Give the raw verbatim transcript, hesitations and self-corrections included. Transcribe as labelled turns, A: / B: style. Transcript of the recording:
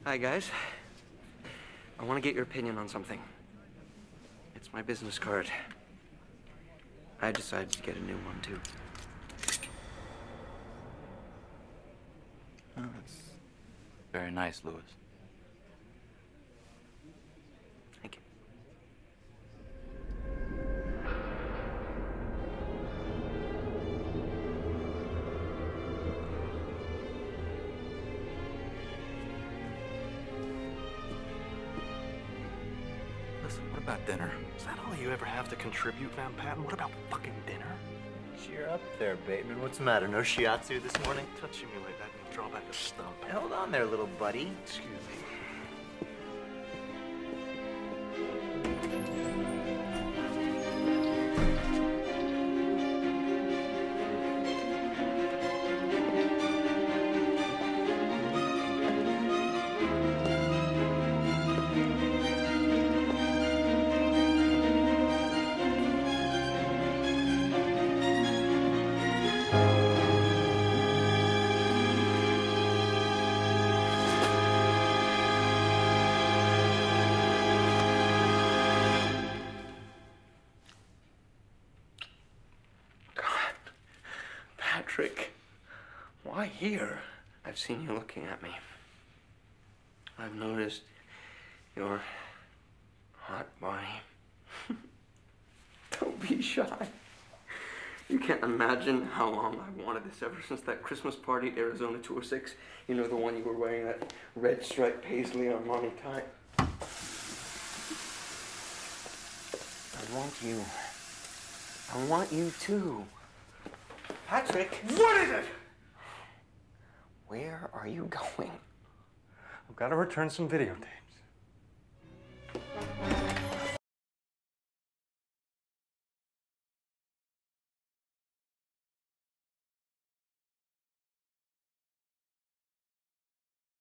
A: Hi, guys. I want to get your opinion on something. It's my business card. I decided to get a new one, too.
B: Oh, that's very nice, Louis.
A: Thank you.
B: Listen, what about dinner?
C: Is that all you ever have to contribute, Van Patten? What about fucking dinner?
D: Cheer up there, Bateman. What's the matter? No shiatsu this morning?
C: Touching me like that and you draw back a stump.
D: Hey, hold on there, little buddy.
C: Excuse me.
A: Patrick, why here? I've seen you looking at me. I've noticed your hot body. Don't be shy. You can't imagine how long I've wanted this ever since that Christmas party at Arizona Tour six. You know, the one you were wearing that red striped paisley Armani tie. I want you. I want you too. Patrick!
C: What is it?
A: Where are you going?
C: I've got to return some videotape.